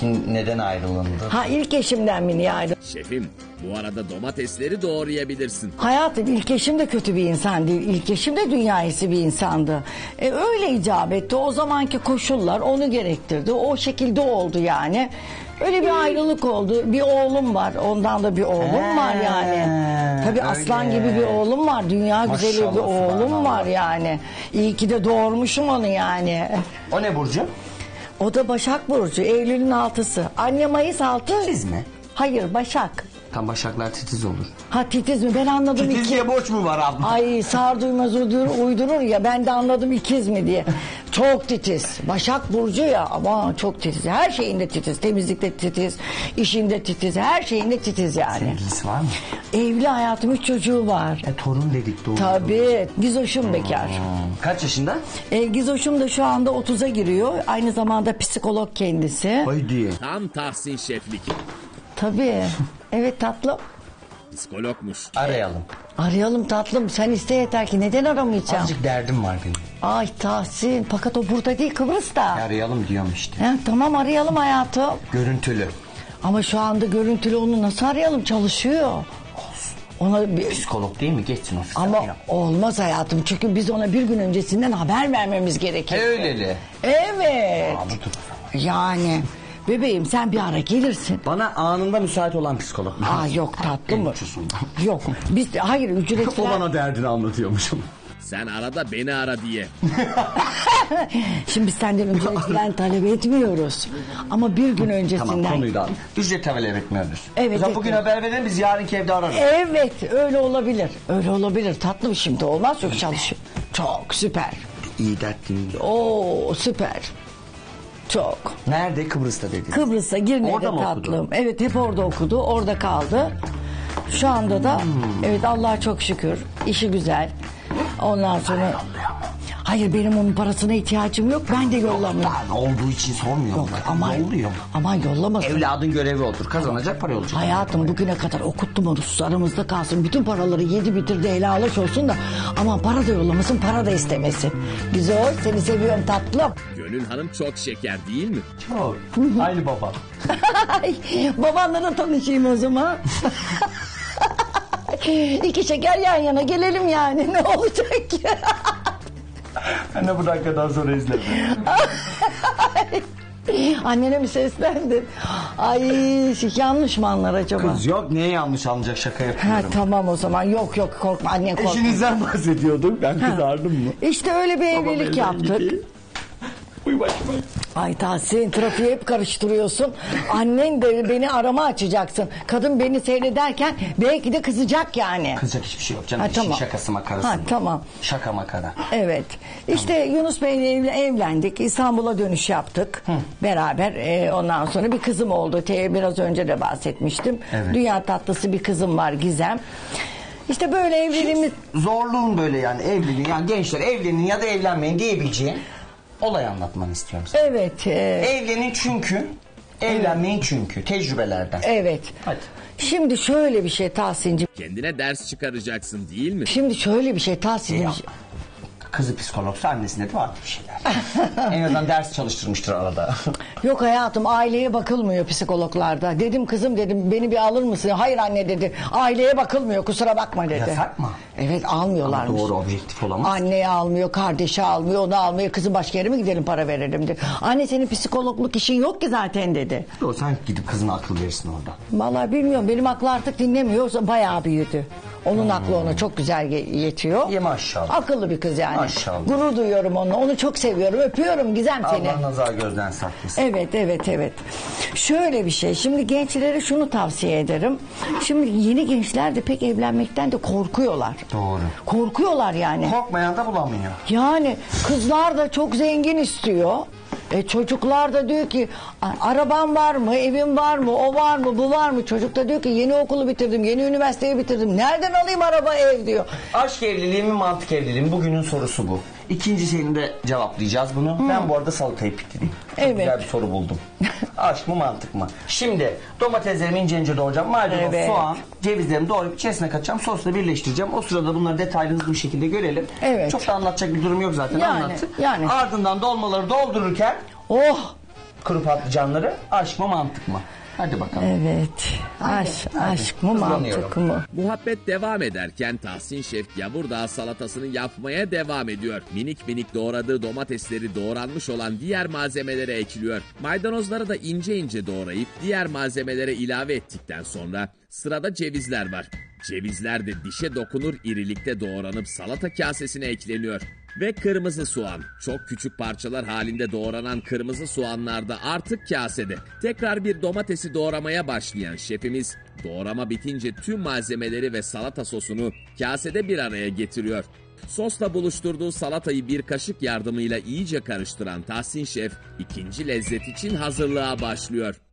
Peki neden ayrılındı? Ha, ilk eşimden mi niye ayrıldım? Şefim, bu arada domatesleri doğrayabilirsin. Hayatım, ilk eşim de kötü bir insan değil. İlk eşim de dünya iyisi bir insandı. Öyle icap etti. O zamanki koşullar onu gerektirdi. O şekilde oldu yani. Öyle bir ayrılık oldu. Bir oğlum var. Ondan da bir oğlum var yani. Tabii öyle. Aslan gibi bir oğlum var. Dünya güzeli bir oğlum var yani. İyi ki de doğurmuşum onu yani. O ne burcu? O da Başak Burcu. Eylül'ün 6'sı. Anne Mayıs 6. Titiz mi? Hayır, Başak. Tam Başaklar titiz olur. Ha, titiz mi? Ben anladım. Titiz diye borç mu var abla? Ay, sağır duymaz uydurur ya, ben de anladım ikiz mi diye. Çok titiz. Başak Burcu ya, ama çok titiz. Her şeyinde titiz. Temizlikte titiz, işinde titiz, her şeyinde titiz yani. Sevgilisi var mı? Evli hayatım, 3 çocuğu var. Torun dedik, doğru. Tabii. Gizoş'um bekar. Kaç yaşında? Gizoş'um da şu anda 30'a giriyor. Aynı zamanda psikolog kendisi. Haydi. Tam Tahsin şeflik. Tabii. Evet tatlım. Psikologmuş. Arayalım. Arayalım tatlım. Sen iste yeter ki. Neden aramayacağım? Azıcık derdim var benim. Ay Tahsin. Fakat o burada değil, Kıbrıs'ta. Arayalım diyorum işte. Tamam, arayalım hayatım. Görüntülü. Ama şu anda görüntülü onu nasıl arayalım? Çalışıyor. Ona bir... Psikolog değil mi? Geçsin ofiste. Ama olmaz hayatım. Çünkü biz ona bir gün öncesinden haber vermemiz gerekir. Öyleli. Evet. Aa, yani... Bebeğim, sen bir ara gelirsin. Bana anında müsait olan psikolog. Yok tatlım mı? Yok. Biz hayır, ücret O falan. bana derdini anlatıyormuşum. Sen arada beni ara diye. Şimdi biz senden ücret falan talep etmiyoruz. Ama bir gün öncesinden. Tamam, konuyu da ücret talep etmiyoruz. Evet. O zaman bugün haber verelim, biz yarınki evde ararız. Evet, öyle olabilir. Öyle olabilir tatlım, şimdi olmaz, çok çalışıyor. Çok süper. İyi dertliyim. Oo, süper. Çok. Nerede? Kıbrıs'ta dedi. Kıbrıs'a, Girne'de Orada mı tatlım. okudu? Evet, hep orada okudu. Orada kaldı. Şu anda da evet, Allah'a çok şükür. İşi güzel. Ondan sonra... Hayır, benim onun parasına ihtiyacım yok. Ben de yollamıyorum. Olduğu için sormuyorum. Yok, aman yollamasın. Evladın görevi odur. Kazanacak para olacak. Hayatım, bugüne kadar okuttum onu, sus aramızda kalsın. Bütün paraları yedi bitirdi, helalaş olsun da. Aman para da yollamasın, para da istemesin. Güzel, seni seviyorum tatlım. Gönül Hanım çok şeker değil mi? Çok. Aynı baba. Babanla da tanışayım o zaman. İki şeker yan yana gelelim yani, ne olacak ki? Ben de bu dakikadan sonra izlerim. Annene mi seslendin? Ay, yanlış mı anlar acaba? Kız yok, niye yanlış anlayacak, şaka yapıyorum. Tamam o zaman, yok korkma, annen korkma. Eşinizden bahsediyorduk, ben kızardım mı? İşte öyle bir evlilik yaptık. Uy başıma. Ay Tahsin, trafiği hep karıştırıyorsun. Annen de beni arama açacaksın. Kadın beni seyrederken belki de kızacak yani. Kızacak hiçbir şey yok canım. Tamam. Şakası makarası. Tamam. Şaka makara. Evet. İşte Yunus Bey'le evlendik. İstanbul'a dönüş yaptık. Beraber. Ondan sonra bir kızım oldu. Biraz önce de bahsetmiştim. Evet. Dünya tatlısı bir kızım var, Gizem. İşte böyle evliliğimiz... Zorluğun böyle yani, evliliğin, yani gençler evlenin ya da evlenmeyin diyebileceğin olay anlatmanı istiyorum sana. Evet. Evlenin çünkü, evlenmeyin çünkü, tecrübelerden. Evet. Hadi. Şimdi şöyle bir şey Tahsin'cim. Kendine ders çıkaracaksın değil mi? Şimdi şöyle bir şey Tahsin'cim. Kızı psikologsa annesine de vardır bir şeyler. En azından ders çalıştırmıştır arada. Yok hayatım, aileye bakılmıyor psikologlarda. Dedim kızım, dedim beni bir alır mısın? Hayır anne dedi. Aileye bakılmıyor, kusura bakma dedi. Yasak mı? Evet, almıyorlarmış. Doğru, objektif olamaz. Anneyi almıyor, kardeşi almıyor, onu almıyor. Kızım başka yere mi gidelim, para verelim dedi. Anne senin psikologluk işin yok ki zaten dedi. Yok, sen gidip kızına akıl verirsin orada. Vallahi bilmiyorum, benim aklı artık dinlemiyor. Bayağı büyüdü. Onun aklı ona çok güzel yetiyor. İyi maşallah. Akıllı bir kız yani. Maşallah. Gurur duyuyorum onunla. Onu çok seviyorum. Öpüyorum Gizem seni. Allah nazar gözden saklasın. Evet. Şöyle bir şey. Şimdi gençlere şunu tavsiye ederim. Şimdi yeni gençler de pek evlenmekten de korkuyorlar. Doğru. Korkuyorlar yani. Korkmayan da bulamıyor. Yani kızlar da çok zengin istiyor. Çocuklar da diyor ki araban var mı, evin var mı, o var mı, bu var mı? Çocuk da diyor ki yeni okulu bitirdim, yeni üniversiteyi bitirdim. Nereden alayım araba, ev diyor. Aşk evliliği mi, mantık evliliği mi? Bugünün sorusu bu. İkinci şeyini de cevaplayacağız bunu. Ben bu arada salatayı bitireyim. Çok Evet. güzel bir soru buldum. Aşk mı, mantık mı? Şimdi domateslerimi ince ince doğrayacağım. Maydanoz, soğan, cevizlerimi doğrayıp içerisine katacağım. Sosla birleştireceğim. O sırada bunları detaylı hızlı bir şekilde görelim. Evet. Çok da anlatacak bir durum yok zaten, Yani, anlattık. yani. Ardından dolmaları doldururken Oh! kuru patlıcanları. Aşk mı mantık mı? Hadi bakalım. Evet. Aşk mı Hızlanıyorum. mantık mı? Muhabbet devam ederken Tahsin Şef Yavurdağ salatasını yapmaya devam ediyor. Minik minik doğradığı domatesleri doğranmış olan diğer malzemelere ekliyor. Maydanozları da ince ince doğrayıp diğer malzemelere ilave ettikten sonra sırada cevizler var. Cevizler de dişe dokunur irilikte doğranıp salata kasesine ekleniyor. Ve kırmızı soğan. Çok küçük parçalar halinde doğranan kırmızı soğanlar da artık kasede. Tekrar bir domatesi doğramaya başlayan şefimiz doğrama bitince tüm malzemeleri ve salata sosunu kasede bir araya getiriyor. Sosla buluşturduğu salatayı bir kaşık yardımıyla iyice karıştıran Tahsin Şef ikinci lezzet için hazırlığa başlıyor.